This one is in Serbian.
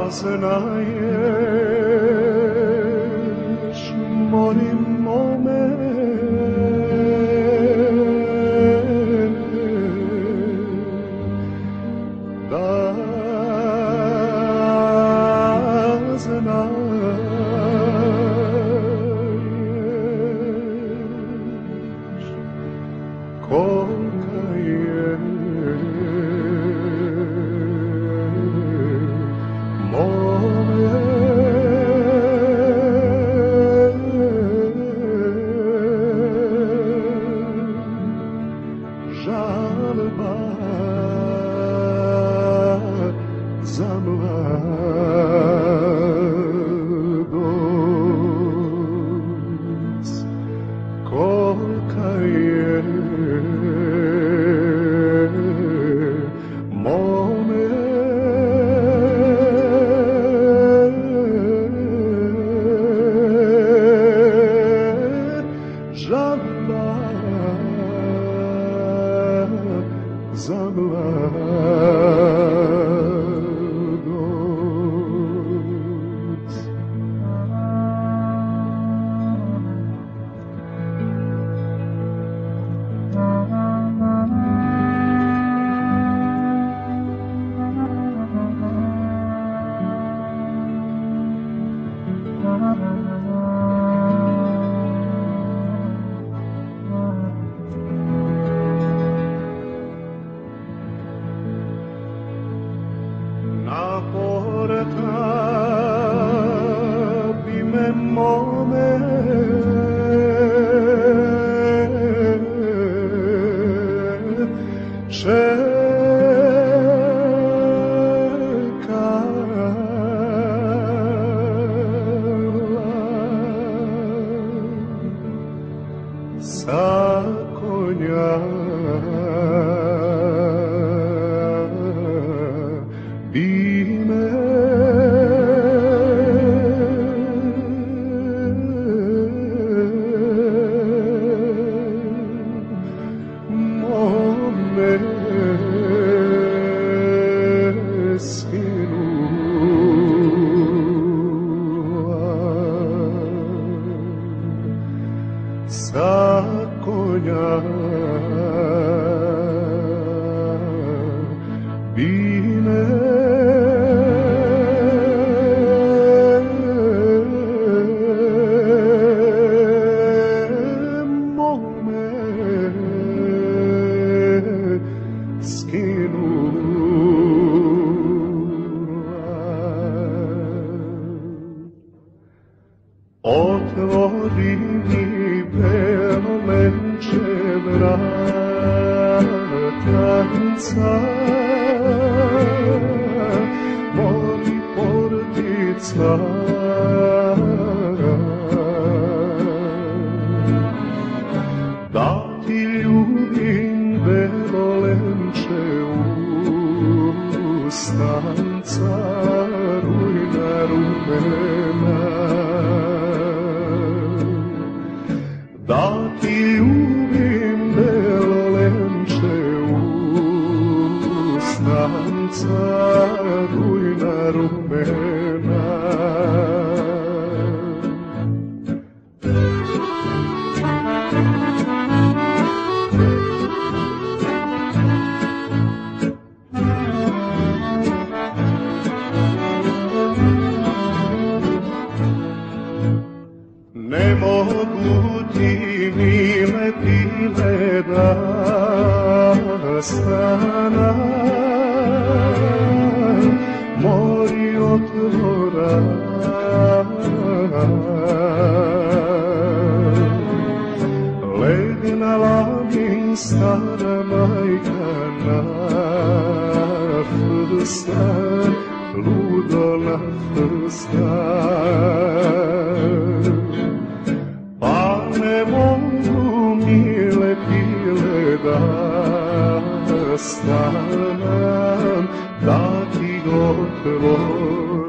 znaješ, molim mome, da znaješ kolika je žalba za mladost, kolika je mome žalba za mladost. Na porta bi me mome čekala sa konja bi me mome skinula sa konja bi me otvori mi belo lenče vratanca, moli portica, da ti ljubim belo lenče ustanca, rujna rumena. Da ti ljubim belo lenče ustanca, rujna rumena. Ne mogu ti mile pile da stana, mori otvora, ledna lagin stara majka na frstan, ludo na frstan. Pa ne mogu mile pile da stanem, da ti otvor